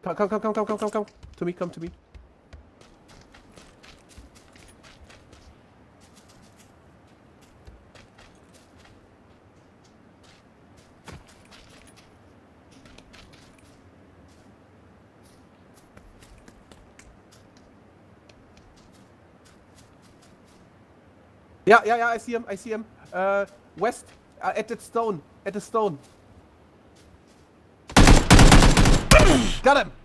Come. To me, come to me. Yeah, I see him. West, at the stone. Got him!